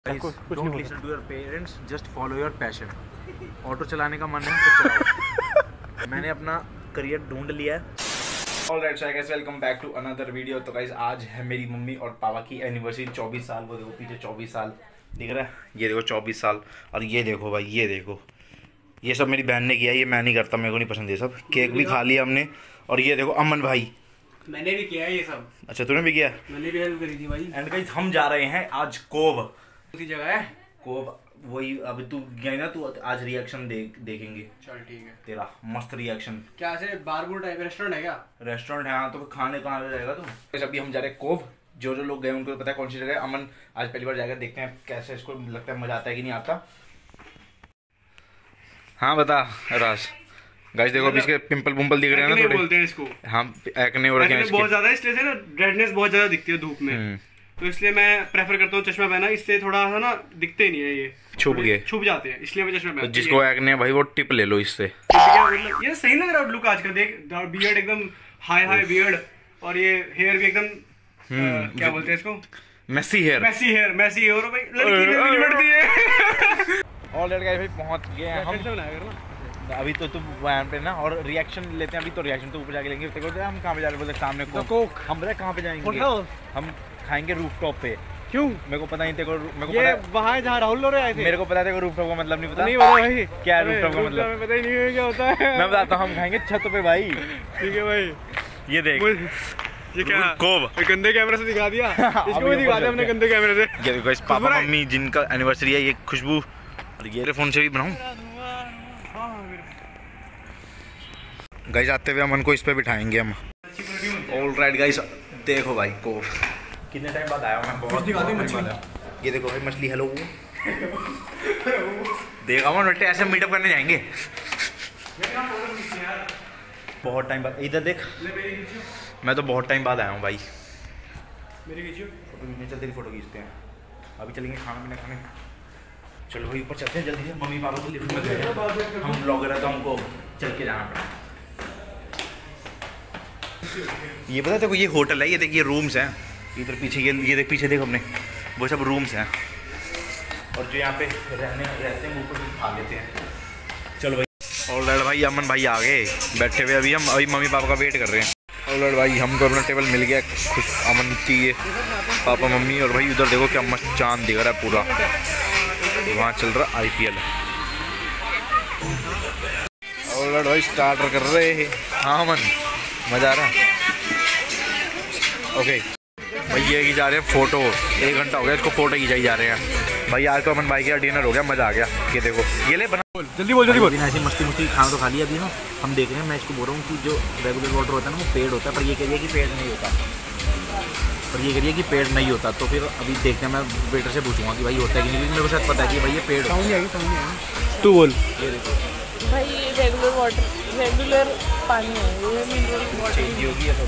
Don't listen to your parents, just follow your passion. Auto चलाने का मन है तो चलाओ। मैंने अपना करियर ढूंढ लिया है। Alright so guys, welcome back to another video. तो गाइस आज है मेरी मम्मी और पापा की एनिवर्सरी। 24 साल, वो देखो पीछे 24 साल दिख रहा है, ये देखो 24 साल। और ये देखो भाई, ये देखो, ये सब मेरी बहन ने किया, ये मैं नहीं करता, मेरे को नहीं पसंद ये सब। केक भी खा लिया हमने। और ये देखो अमन भाई, मैंने भी किया है ये सब। अच्छा तूने भी किया? मैंने भी हेल्प करी थी भाई। एंड गाइस हम जा रहे हैं आज कोब। उसी जगह है कोब, वही अभी तू गया ना, तू आज रिएक्शन देखेंगे। चल ठीक है, तेरा मस्त रिएक्शन। क्या ऐसे बारबूर टाइप रेस्टोरेंट है क्या? रेस्टोरेंट है हाँ, तो खाने कहाँ जाएगा तू? तो अभी हम जा रहे हैं कोब। जो जो लोग गए उनको पता है कौन सी जगह है। अमन आज पहली बार जाएगा, देखते हैं कैसे इसको लगता है, मजा आता है कि नहीं आता। हाँ बता राज। गाइस देखो अभी इसके पिंपल पुंपल दिख रहे हैं ना थोड़े, बोलते हैं इसको। हाँ एक्ने हो रखे हैं इसके बहुत ज्यादा, इसलिए से ना रेडनेस बहुत ज्यादा दिखती है धूप में। तो इसलिए मैं प्रेफर करता हूँ चश्मा पहना, इससे थोड़ा सा ना दिखते नहीं है, ये छुप जाते हैं, इसलिए मैं चश्मा पहनता हूँ। जिसको एक्ने भाई वो टिप ले लो इससे। ये सही लग रहा है लुक आजकल, देख बियर्ड एकदम हाई बियर्ड, और ये हेयर भी एकदम क्या बोलते हैं इसको, मेसी हेयर और भाई लड़की बढ़ती है। ऑलरेडी गाइस भाई पहुंच गए हैं हम। अभी तो तुम वहाँ पे ना, और रिएक्शन लेते हैं अभी। तो रिएक्शन तो ऊपर जाके लेंगे। हम कहाँ पे जा रहे हैं? बोलते सामने कोक। हम पता है कहाँ पे जाएंगे? हम खाएंगे रूफटॉप पे। क्यों? मेरे को पता नहीं, तेरे को मेरे को ये वहाँ जहाँ राहुल लोग आए थे। मेरे को पता है, तेरे को रूफटॉप का मतलब नहीं पता। नहीं पता भाई, क्या है रूफटॉप का मतलब? पता ही नहीं है क्या होता है। मैं बताता हूँ, हम खाएंगे छत पे भाई। ठीक है भाई, ये देख, ये क्या कोब गंदे कैमरे से दिखा दिया। इसको भी दिखा दिया हमने गंदे कैमरे से। ये देखो इस पापा मम्मी जिनका एनिवर्सरी है, ये खुशबू। और ये फोन से भी बनाऊं गाइस। आते हुए अमन को इस पे बिठाएंगे हम। ऑलराइट गाइस, देखो भाई कोब कितने टाइम बाद आया हूं मैं, बहुत टाइम बाद। ये देखो भाई मछली। हेलो देख अमन बेटे, ऐसे मीटअप करने जाएंगे बहुत टाइम बाद। इधर देख, मैं तो बहुत टाइम बाद आया हूँ भाई। मेरी खींचियो फोटो, चल तेरी फोटो खींचते हैं। अभी चलेंगे खाना पीना खाने। चलो भाई ऊपर चलते हैं जल्दी से। मम्मी पापा को लिफ्ट में गए, हम ब्लॉगर है तो हमको चल के जाना पड़ा। ये पता है देखो, ये होटल है, ये देख, ये रूम्स हैं इधर पीछे। ये देख पीछे देख अपने, वो सब रूम्स हैं। और जो यहाँ पे रहते हैं वो ऊपर खा लेते हैं। चलो भाई। ऑलराइट भाई, अमन भाई आ गए, बैठे हुए अभी। हम अभी मम्मी पापा का वेट कर रहे हैं। ऑलराइट भाई, हमको अपना टेबल मिल गया। खुश अमन चाहिए, पापा मम्मी। और भाई उधर देखो क्या मस्त चांद दिख रहा है पूरा, वहाँ चल रहा IPL। ऑलराइट भाई स्टार्टर कर रहे हैं। हाँ अमन, मजा आ रहा है। ओके भाई, ये की जा रहे हैं फोटो। 1 घंटा हो गया इसको फोटो खिंचाई जा रहे हैं भाई। आज तो अमन भाई का डिनर हो गया, मजा आ गया। ये देखो, ये ले बना, जल्दी बोल ऐसी मस्ती खाना तो खा लिया अभी ना। हम देख रहे हैं, मैं इसको बोल रहा हूँ कि जो रेगुलर वाटर होता है ना वो पेड होता है, पर ये कह रही है कि पेड नहीं होता। तो फिर अभी देखते हैं, मैं वेटर से पूछूंगा कि भाई होता है कि नहीं, मेरे को शायद पता है कि भाई ये पेड होता है। तू बोल। ये देखो भाई, ये रेगुलर वाटर, रेगुलर पानी है, ये मिनरल वाटर होगी या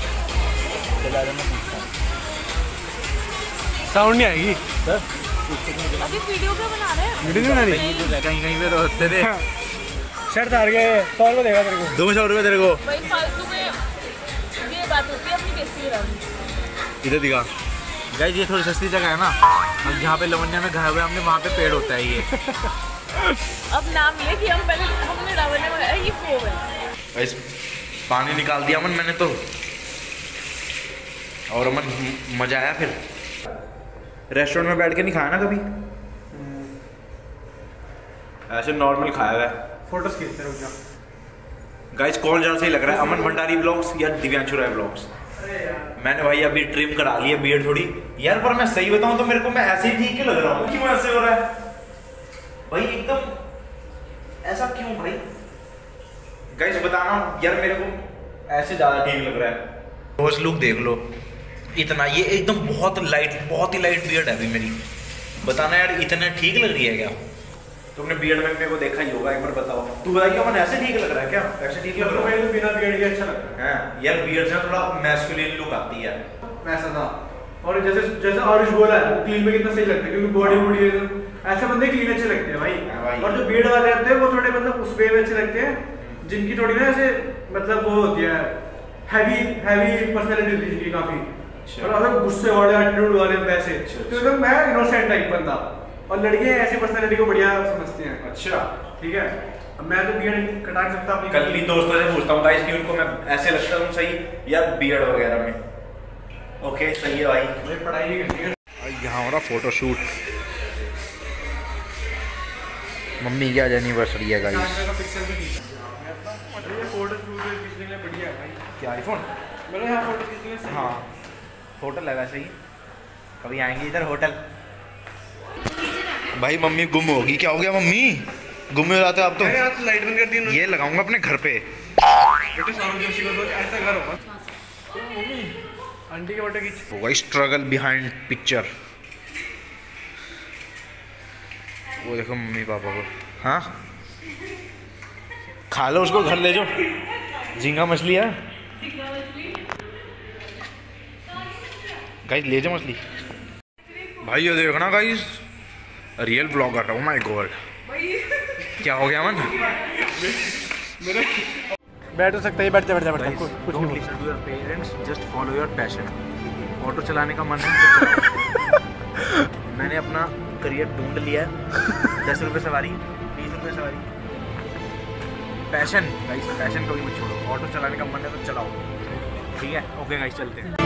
साउंड नहीं आएगी सर। अभी वीडियो क्या बना रहे हैं? वीडियो नहीं बना रही, कहीं पे तो होते थे। शर्ट हार गए। 100 रुपये देगा तेरे को। 200 रुपये तेरे को। भाई फालतू में ये बात होती है, अपनी बेइज्जती करानी। इधर दिखा गाइस, ये थोड़ी सस्ती जगह है ना। अब जहाँ पे लवन्या में घर हुए हमने, वहाँ पे पेड़ होता है ये। अब नाम ये कि हम पहले हमने रावण में ये कोब है। इस पानी निकाल दिया अमन मैंने तो, और अमन मजा आया। फिर रेस्टोरेंट में बैठ के नहीं खाया ना कभी, ऐसे नॉर्मल खाया है। फोटोज खींचते रुक जा गाइस। कौन ज़्यादा सही लग रहा है, अमन भंडारी ब्लॉग्स या दिव्यांशु राय ब्लॉग्स? मैंने भाई अभी ट्रिम करा ली है बियर्ड थोड़ी यार, पर मैं सही बताऊं तो मेरे को मैं ऐसे ही ठीक ही लग रहा हूँ। क्यों ऐसे हो रहा है भाई, एकदम ऐसा क्यों भाई? गाइस बताना यार, मेरे को ऐसे ज़्यादा ठीक लग रहा है। रोज लुक देख लो इतना, ये एकदम बहुत ही लाइट बियर्ड है अभी मेरी। बताना यार, इतना ठीक लग रही है क्या? तुमने बियर्ड में मेरे को देखा ही होगा, एक बार बताओ। तू बताइए अमन, ऐसे ठीक लग रहा है क्या? ऐसे ठीक लग रहा है? बिना बियर्ड के अच्छा लगता है यार। बियर्ड से थोड़ा मैस्कुलिन लुक आती है। वैसा था। और जैसे आरुष बोला है, क्लीन में कितना सही लगता है, क्योंकि बॉडी ऐसे बंदे क्लीन अच्छे लगते हैं भाई। और जो बियर्ड वाले आते हैं वो थोड़े मतलब उस वे में अच्छे लगते हैं, जिनकी थोड़ी ना ऐसे मतलब वो होती है हैवी पर्सनैलिटी होती है जिनकी काफी। और अगर गुस्से वाले एटीट्यूड वाले वैसे, तो एकदम मैं इनोसेंट टाइप बंदा। और लड़कियां ऐसी पर्सनैलिटी को बढ़िया समझती हैं। अच्छा ठीक है, अब मैं तो बियर्ड कटा नहीं सकता अपनी। कल भी दोस्तों से पूछता हूँ गाइस कि उनको मैं ऐसे लगता हूँ सही या बियर्ड वगैरह में। ओके सही है भाई। भाई पढ़ाई नहीं करनी है। यहाँ हो रहा फोटोशूट, मम्मी की आज एनिवर्सरी है गाइस। ये फोटो खींचने के लिए बढ़िया है भाई। क्या आईफोन? मेरे यहाँ फोटो खींचने के लिए सही है। हाँ होटल लगा सही, कभी आएंगे इधर होटल। भाई मम्मी गुम होगी, क्या हो गया मम्मी? गुम हो जाते आप तो। लाइट बंद कर दी इन्होंने। ये लगाऊंगा अपने घर पे। बेटे सौरभ जोशी को तो ऐसा घर होगा। आंटी के फोटो खींच। होगा स्ट्रगल बिहाइंड पिक्चर। वो देखो मम्मी पापा को। हाँ खा लो उसको, घर ले जाओ। झींगा मछली है गाइस, ले जाओ मछली। भाई ये देखना guys, real blogger. Oh my God, क्या हो गया मन? बैठ सकता है, बैठते बैठते बैठते कुछ don't listen to your parents, just follow your passion. Auto चलाने का मन है मैंने अपना करियर ढूंढ लिया है। 10 रुपये सवारी, 20 रुपये सवारी। पैशन गाइस, पैशन कभी मत छोड़ो। ऑटो चलाने का मन है तो चलाओ, ठीक है? ओके गाइस चलते हैं।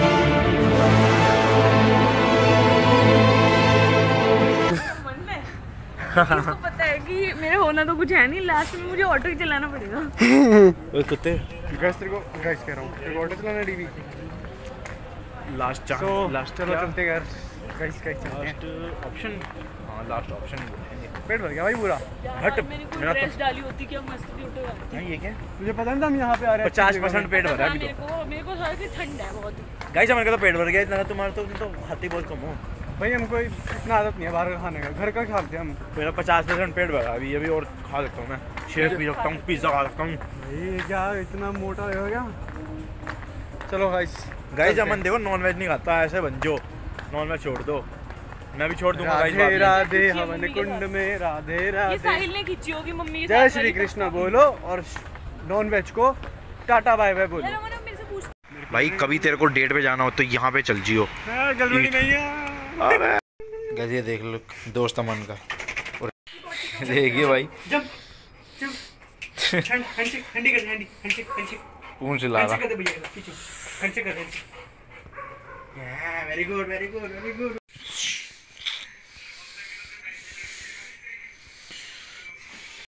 इसको पता है कि मेरे होना तो कुछ है नहीं, लास्ट में मुझे ऑटो ही चलाना पड़ेगा। ओए कुत्ते, गाइस तेरे को गाइस कह रहा हूँ, तेरे को ऑटो चलाना डीवी। लास्ट चांस, लास्ट चलो चलते हैं गाइस चलते हैं। Last option. हाँ लास्ट ऑप्शन पेट भर गया भाई पूरा। हट, मैंने कोई ड्रेस डाली होती क्या मस्त भी ऑटो जाती। ये क्या? मुझे पता नहीं था हम यहाँ पे आ रहे हैं। 50% पेट भरा है अभी तो। मेरे को थोड़ा सी ठंड है बहुत। गाइस हमारे का तो पेट भर गया इतना, तुम्हारा तो खाती बहुत कम हो। भाई हमको इतना आदत नहीं है बाहर का खाने का, घर का खाते हैं हम। मेरा 50% पेट भरा अभी, अभी और खा सकता हूँ मैं। शेक पी सकता हूँ, पिज्जा खा सकता हूँ। भाई क्या इतना मोटा हो गया? चलो गाइस अमन देखो नॉन वेज नहीं खाता, ऐसे बन जो नॉन वेज छोड़ दो, मैं भी छोड़ दूंगा गाइस। राधे राधे हवन कुंड में राधे ये राधे। साहिल ने खींची होगी मम्मी के साथ। जय श्री कृष्ण बोलो और नॉन वेज को टाटा बाय बाय बोलो। यार मेरे से पूछ। भाई कभी तेरे को डेट पे जाना हो तो यहाँ पे चल जियो। गर्लफ्रेंड नहीं है। गाइस ये देख लो दोस्त अमन का, देखिए भाई जब जब हैंडशेक हैंडी कर हैंडी हैंडशेक हैंडशेक पूंछ ला रहा। कर दे भैया पीछे हैंडशेक कर। Very good very good very good